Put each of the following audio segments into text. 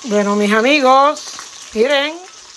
Bueno, mis amigos, miren,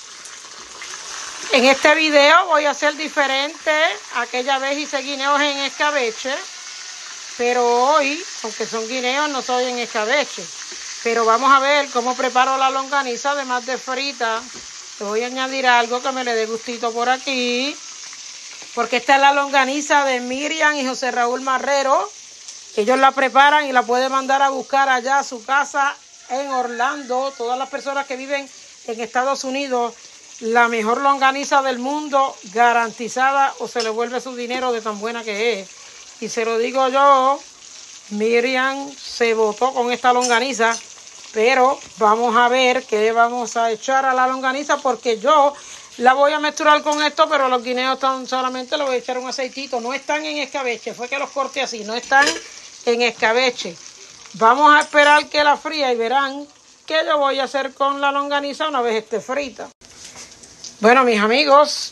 en este video voy a hacer diferente. Aquella vez hice guineos en escabeche, pero hoy, aunque son guineos, no soy en escabeche. Pero vamos a ver cómo preparo la longaniza, además de frita. Le voy a añadir algo que me le dé gustito por aquí, porque esta es la longaniza de Miriam y José Raúl Marrero. Ellos la preparan y la pueden mandar a buscar allá a su casa en Orlando. Todas las personas que viven en Estados Unidos, la mejor longaniza del mundo, garantizada, o se le vuelve su dinero de tan buena que es. Y se lo digo yo, Miriam se botó con esta longaniza, pero vamos a ver qué vamos a echar a la longaniza, porque yo la voy a mezclar con esto, pero los guineos están solamente, le voy a echar un aceitito. No están en escabeche, fue que los corté así, no están en escabeche. Vamos a esperar que la fría y verán qué yo voy a hacer con la longaniza una vez esté frita. Bueno, mis amigos,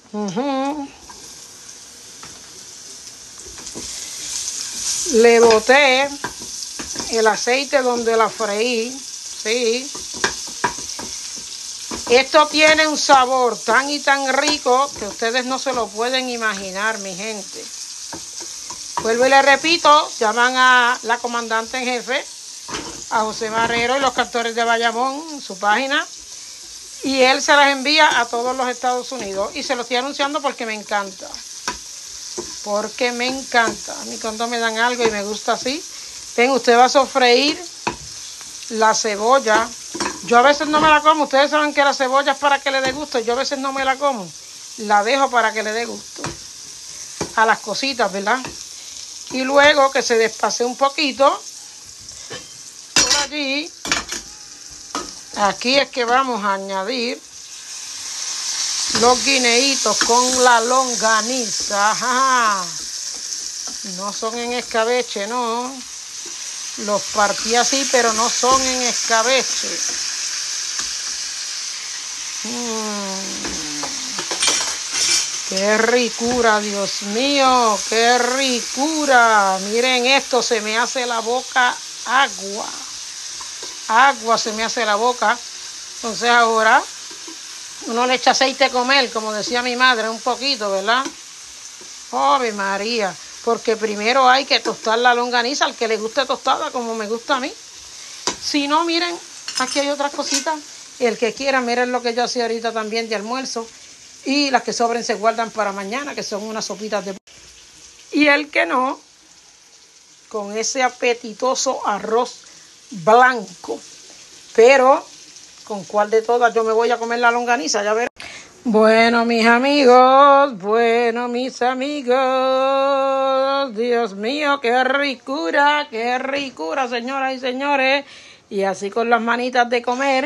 le boté el aceite donde la freí, sí. Esto tiene un sabor tan y tan rico que ustedes no se lo pueden imaginar, mi gente. Vuelvo y le repito, llaman a la comandante en jefe, a José Marrero y los cantores de Bayamón, en su página, y él se las envía a todos los Estados Unidos. Y se lo estoy anunciando porque me encanta. Porque me encanta. A mí cuando me dan algo y me gusta así. Ven, usted va a sofreír la cebolla. Yo a veces no me la como. Ustedes saben que la cebolla es para que le dé gusto. Yo a veces no me la como. La dejo para que le dé gusto a las cositas, ¿verdad? Y luego que se despase un poquito por allí, aquí es que vamos a añadir los guineitos con la longaniza. Ajá. No son en escabeche, no. Los partí así, pero no son en escabeche. ¡Qué ricura, Dios mío! ¡Qué ricura! Miren esto, se me hace la boca agua. Agua se me hace la boca. Entonces ahora uno le echa aceite a comer, como decía mi madre, un poquito, ¿verdad? ¡Ave María! Porque primero hay que tostar la longaniza, al que le guste tostada, como me gusta a mí. Si no, miren, aquí hay otras cositas. El que quiera, miren lo que yo hacía ahorita también de almuerzo. Y las que sobren se guardan para mañana, que son unas sopitas de... Y el que no, con ese apetitoso arroz blanco. Pero, ¿con cuál de todas yo me voy a comer la longaniza? Ya verán. Bueno, mis amigos, Dios mío, qué ricura, señoras y señores. Y así con las manitas de comer.